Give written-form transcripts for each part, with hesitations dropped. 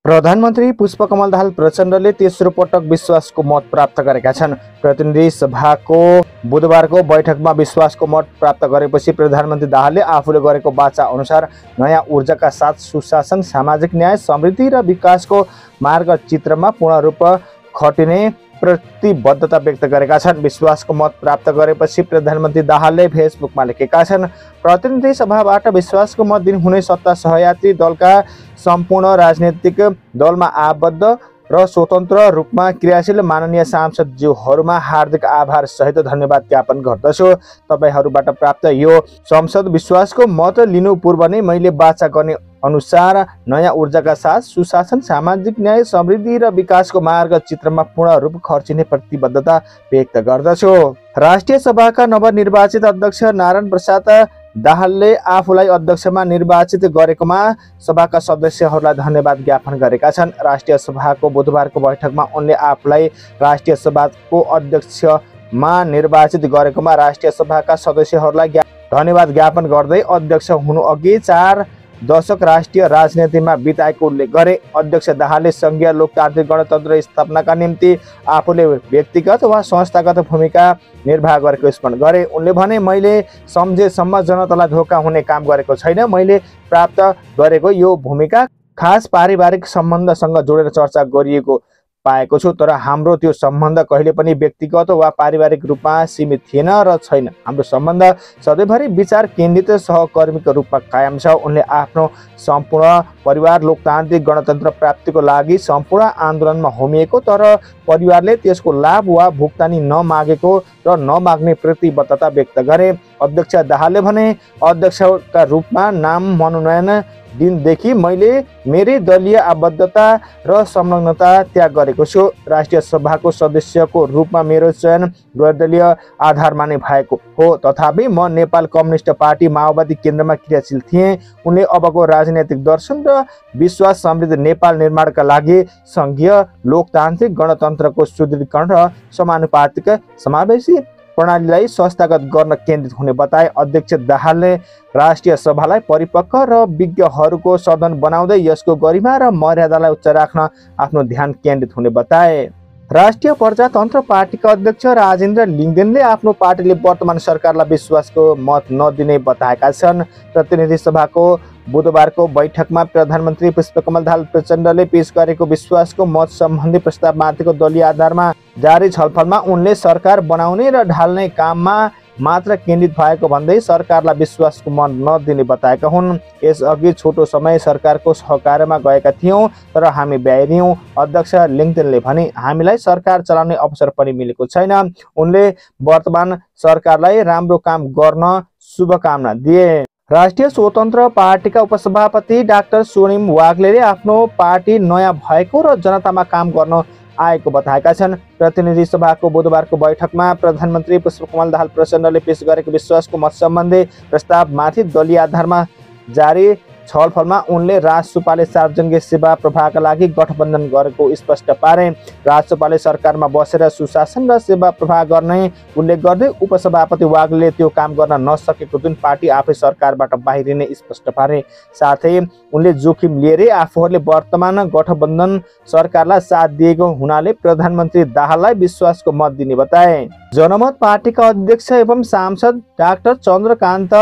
प्रधानमन्त्री पुष्पकमल दाहाल प्रचण्डले तेस्रो पटक विश्वासको मत प्राप्त गरेका छन्। प्रतिनिधि सभाको बुधबारको बैठकमा विश्वासको मत प्राप्त गरेपछि प्रधानमन्त्री दाहालले आफूले गरेको वाचा अनुसार नयाँ ऊर्जाका साथ सुशासन, सामाजिक न्याय, समृद्धि र विकासको मार्गचित्रमा पूर्ण रूप खटिने प्रतिबद्धता व्यक्त गरेका छन्। विश्वासको मत प्राप्त गरेपछि प्रधानमन्त्री दाहालले फेसबुकमा लेखेका छन्, प्रतिनिधि सभाबाट विश्वासको मत दिनुहुने सत्ता सहयात्री दलका सम्पूर्ण राजनीतिक दलमा आबद्ध र स्वतन्त्र रूपमा क्रियाशील माननीय सांसदज्यूहरूमा हार्दिक आभार सहित धन्यवाद ज्ञापन गर्दछु। तपाईहरूबाट प्राप्त यो संसद विश्वासको मत लिनु पूर्व नै मैले वाचा गर्ने अनुसार नयाँ ऊर्जाका साथ सुशासन, सामाजिक न्याय, समृद्धि र विकासको मार्गचित्रमा पूर्ण रूप खर्चिने प्रतिबद्धता व्यक्त गर्दछु। राष्ट्रिय सभाका नवनिर्वाचित अध्यक्ष नारायण प्रसाद दाहालले आफूलाई अध्यक्षमा निर्वाचित गरेकोमा सभाका सदस्यहरूलाई धन्यवाद ज्ञापन गरेका छन्। राष्ट्रिय सभाको बुधबारको बैठकमा उनले आफूलाई राष्ट्रिय सभाको अध्यक्षमा निर्वाचित गरेकोमा राष्ट्रिय सभाका सदस्यहरूलाई धन्यवाद ज्ञापन गर्दै अध्यक्ष हुनु अघि 4 दशक राष्ट्रिय राजनीतिमा बिताएको उल्लेख गरे। अध्यक्ष दाहालले सङ्घीय लोकतान्त्रिक गणतन्त्र स्थापनाका निम्ति आफूले व्यक्तिगत वा संस्थागत भूमिका निर्वाह गरेको स्मरण गरे। उनले भने, मैले सम्झेसम्म जनतालाई धोका हुने काम गरेको छैन। मैले प्राप्त गरेको यो भूमिका खास पारिवारिक सम्बन्धसँग जोडेर चर्चा गरिएको पाएको छु, तर हाम्रो त्यो सम्बन्ध कहिले पनि व्यक्तिगत वा पारिवारिक रूपमा सीमित थिएन र छैन। हाम्रो सम्बन्ध सधैँभरि विचार केन्द्रित सहकर्मीको रूपमा कायम छ। उनले आफ्नो सम्पूर्ण परिवार लोकतान्त्रिक गणतन्त्र प्राप्तिको लागि सम्पूर्ण आन्दोलनमा होमिएको, तर परिवारले त्यसको लाभ वा भुक्तानी नमागेको र नमाग्ने प्रतिबद्धता व्यक्त गरे। अध्यक्ष दाहालले भने, अध्यक्षका रूपमा नाम मनोनयन दिनदेखि मैले मेरै दलीय आबद्धता र संलग्नता त्याग गरेको छु। राष्ट्रिय सभाको सदस्यको रूपमा मेरो चयन निर्दलीय आधारमा नै भएको हो। तथापि म नेपाल कम्युनिस्ट पार्टी माओवादी केन्द्रमा क्रियाशील थिएँ। उनले अबको राजनैतिक दर्शन र विश्वास समृद्ध नेपाल निर्माणका लागि सङ्घीय लोकतान्त्रिक गणतन्त्रको सुदृढीकरण र समानुपातिक समावेशी प्रणालीलाई संस्थागत गर्न केन्द्रित हुने बताए। अध्यक्ष दाहालले राष्ट्रिय सभालाई परिपक्व र विज्ञहरूको सदन बनाउँदै यसको गरिमा र मर्यादालाई उच्च राख्न आफ्नो ध्यान केन्द्रित हुने बताए। राष्ट्रिय प्रजातन्त्र पार्टीका अध्यक्ष राजेन्द्र लिङ्गदेनले आफ्नो पार्टीले वर्तमान सरकारलाई विश्वासको मत नदिने बताएका छन्। प्रतिनिधि सभाको बुधबारको बैठकमा प्रधानमन्त्री पुष्पकमल दाहाल प्रचण्डले पेश गरेको विश्वासको मत सम्बन्धी प्रस्तावमाथिको दलीय आधारमा जारी छलफलमा उनले सरकार बनाउने र ढाल्ने काममा मात्र केन्द्रित भएको भन्दै सरकारलाई विश्वासको मत नदिने बताएका हुन्। यसअघि छोटो समय सरकारको सहकार्यमा गएका थियौँ, तर हामी ब्याइरियौँ। अध्यक्ष लिङ्गदेनले भने, हामीलाई सरकार चलाउने अवसर पनि मिलेको छैन। उनले वर्तमान सरकारलाई राम्रो काम गर्न शुभकामना दिए। राष्ट्रिय स्वतन्त्र पार्टीका उपसभापति डाक्टर स्वर्णिम वाग्लेले आफ्नो पार्टी नयाँ भएको र जनतामा काम गर्न आएको बताएका छन्। प्रतिनिधि सभाको बुधबारको बैठकमा प्रधानमन्त्री पुष्पकमल दाहाल प्रचण्डले पेश गरेको विश्वासको मत सम्बन्धी प्रस्तावमाथि दलीय आधारमा जारी छलफलमा उनले राजसपाले सार्वजनिक सेवा प्रवाहका लागि गठबन्धन गरेको स्पष्ट पारे। राजसपाले सरकारमा बसेर सुशासन र सेवा प्रवाह गर्ने उल्लेख गर्दै उपसभापति वाग्लेले त्यो काम गर्न नसकेको जुन पार्टी आफै सरकारबाट बाहिरिने स्पष्ट पारे। साथै उनले जोखिम लिएरै आफूहरूले वर्तमान गठबन्धन सरकारलाई साथ दिएको हुनाले प्रधानमन्त्री दाहाललाई विश्वासको मत दिने बताए। जनमत पार्टीका अध्यक्ष एवं सांसद डाक्टर चन्द्रकान्त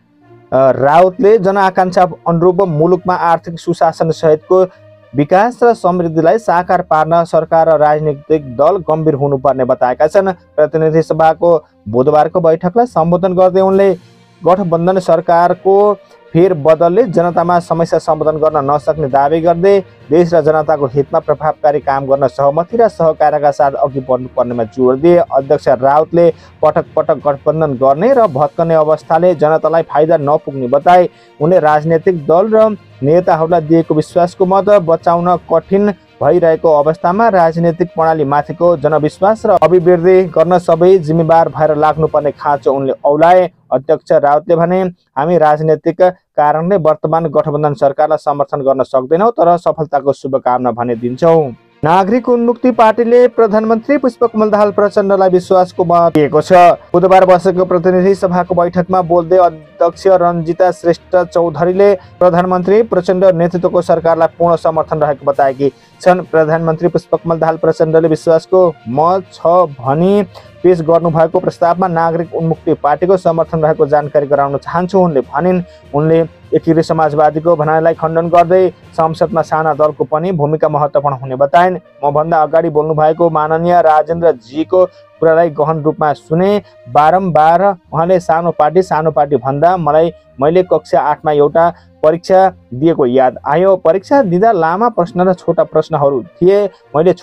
राउतले जनआकांक्षा अनुरूप मुलुकमा आर्थिक सुशासन सहितको विकास र समृद्धिलाई साकार पार्न सरकार र राजनीतिक दल गम्भीर हुनुपर्ने बताएका छन्। प्रतिनिधि सभाको बुधबारको बैठकलाई सम्बोधन गर्दै उनले गठबन्धन सरकारको फेरबदलले जनतामा समस्या सम्बोधन गर्न नसक्ने दावी गर्दै देश र जनताको हितमा प्रभावकारी काम गर्न सहमति र सहकार्यका साथ अघि बढ्नुपर्नेमा जोड दिए। अध्यक्ष राउतले पटक पटक गठबन्धन गर्ने र भत्कने अवस्थाले जनतालाई फाइदा नपुग्ने बताए। उनले राजनीतिक दल र नेताहरूलाई दिएको विश्वासको मत बचाउन कठिन भइरहेको अवस्थामा राजनीतिक प्रणाली माथिको जनविश्वास र अभिवृद्धि गर्न सबै जिम्मेवार भएर लाग्नुपर्ने खाँचो उनले औलाए। अध्यक्ष राउतले भने, हामी राजनीतिक कारणले वर्तमान गठबन्धन सरकारलाई समर्थन गर्न सक्दैनौँ, तर सफलताको शुभकामना भने दिन्छौँ। नागरिक उन्मुक्ति पार्टीले प्रधानमन्त्री पुष्पकमल दाहाल प्रचण्डलाई विश्वासको मत दिएको छ। बुधबार बसेको प्रतिनिधि सभाको बैठकमा बोल्दै अध्यक्ष रञ्जिता श्रेष्ठ चौधरीले प्रधानमन्त्री प्रचण्ड नेतृत्वको सरकारलाई पूर्ण समर्थन रहेको बताएकी छन्। प्रधानमन्त्री पुष्पकमल दाहाल प्रचण्डले विश्वासको मत छ भनी पेश गर्नुभएको प्रस्तावमा नागरिक उन्मुक्ति पार्टीको समर्थन रहेको जानकारी गराउन चाहन्छु उनले भनिन्। उनले एकीकृत समाजवादीको भनाइलाई खण्डन गर्दै संसदमा साना दलको पनि भूमिका महत्त्वपूर्ण हुने बताइन्। मभन्दा अगाडि बोल्नु भएको माननीय राजेन्द्र जीको कुरालाई गहन रूपमा सुने। बारम्बार उहाँले सानो पार्टी भन्दा मैले कक्षा 8 मा एउटा परीक्षा दिएको याद आयो। परीक्षा दिँदा लामा प्रश्न र छोटा प्रश्नहरू थिए। मैले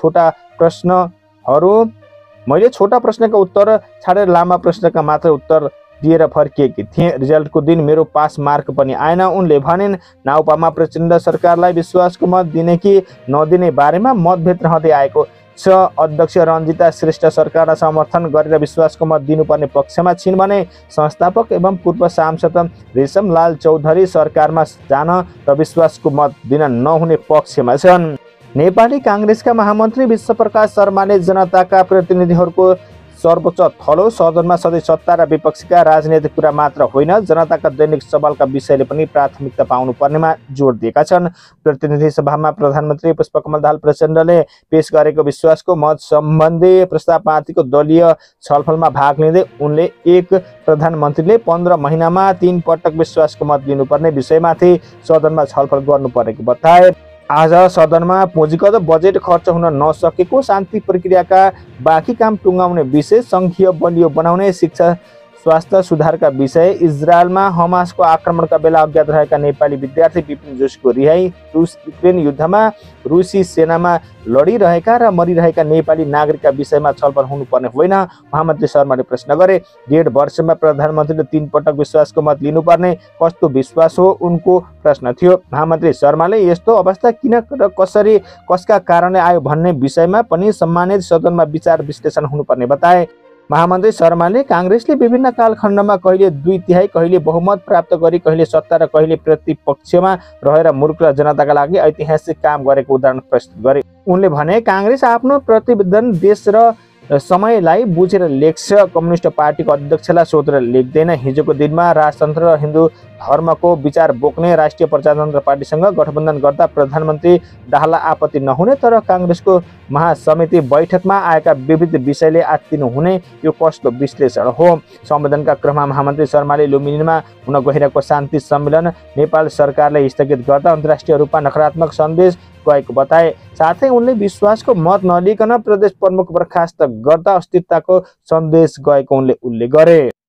छोटा प्रश्नका उत्तर छाडेर लामा प्रश्नका मात्र उत्तर दिएर फर्किएकी थिएँ। रिजल्टको दिन मेरो पास मार्क पनि आएन उनले भनिन्। नाउपामा प्रचण्ड सरकारलाई विश्वासको मत दिने कि नदिने बारेमा मतभेद रहँदै आएको छ। अध्यक्ष रञ्जिता श्रेष्ठ सरकारलाई समर्थन गरेर विश्वासको मत दिनुपर्ने पक्षमा छिन् भने संस्थापक एवं पूर्व सांसद रेशमलाल चौधरी सरकारमा जान र विश्वासको मत दिन नहुने पक्षमा छन्। नेपाली काङ्ग्रेसका महामन्त्री विश्वप्रकाश शर्माले जनताका प्रतिनिधिहरूको सर्वोच्च थलो सदनमा सधैँ सत्ता र विपक्षीका राजनीतिक कुरा मात्र होइन, जनताका दैनिक सवालका विषयले पनि प्राथमिकता पाउनु पर्नेमा जोड दिएका छन्। प्रतिनिधि सभामा प्रधानमन्त्री पुष्पकमल दाहाल प्रचण्डले पेश गरेको विश्वासको मत सम्बन्धी प्रस्तावमाथिको दलीय छलफलमा भाग लिँदै उनले प्रधानमन्त्रीले 15 महिनामा 3 पटक विश्वासको मत दिनुपर्ने विषयमाथि सदनमा छलफल गर्नुपर्नेको बताए। आज सदनमा पुँजीगत बजेट खर्च हुन नसकेको, शान्ति प्रक्रियाका बाँकी काम टुङ्गाउने विषय, सङ्घीय बलियो बनाउने, शिक्षा स्वास्थ्य सुधारका विषय, इजरायलमा हमासको आक्रमणका बेला अज्ञात रहेका नेपाली विद्यार्थी विपिन जोशीको रिहाई, रुस युक्रेन युद्धमा रुसी सेनामा लडिरहेका र मरिरहेका नेपाली नागरिकका विषयमा छलफल हुनुपर्ने होइन, महामन्त्री शर्माले प्रश्न गरे। 1.5 वर्षमा प्रधानमन्त्रीले 3 पटक विश्वासको मत लिनुपर्ने कस्तो विश्वास हो उनको प्रश्न थियो। महामन्त्री शर्माले यस्तो अवस्था किन र कसरी कसका कारणले आयो भन्ने विषयमा पनि सम्मानित सदनमा विचार विश्लेषण हुनुपर्ने बताए। महामन्त्री शर्माले काङ्ग्रेसले विभिन्न कालखण्डमा कहिले 2/3 कहिले बहुमत प्राप्त गरी कहिले सत्ता र कहिले प्रतिपक्षमा रहेर मूर्ख र जनताका लागि ऐतिहासिक काम गरेको उदाहरण प्रस्तुत गरे। उनले भने काङ्ग्रेस आफ्नो प्रतिवेदन देश र समयलाई बुझेर लेख्छ, कम्युनिस्ट पार्टीको अध्यक्षलाई सोधेर लेख्दैन। हिजोको दिनमा राजतन्त्र र हिन्दू धर्मको विचार बोक्ने राष्ट्रिय प्रजातन्त्र पार्टीसँग गठबन्धन गर्दा प्रधानमन्त्री दाहाललाई आपत्ति नहुने, तर काङ्ग्रेसको महासमिति बैठकमा आएका विविध विषयले आत्तिनु हुने, यो कस्तो विश्लेषण हो। सम्मेलनका क्रममा महामन्त्री शर्माले लुम्बिनीमा हुन गइरहेको शान्ति सम्मेलन नेपाल सरकारले स्थगित गर्दा अन्तर्राष्ट्रिय रूपमा नकारात्मक सन्देश गएको बताए। साथै उनले विश्वासको मत नलिकन प्रदेश प्रमुख बर्खास्त गर्दा अस्थिरताको सन्देश गएको उनले उल्लेख गरे।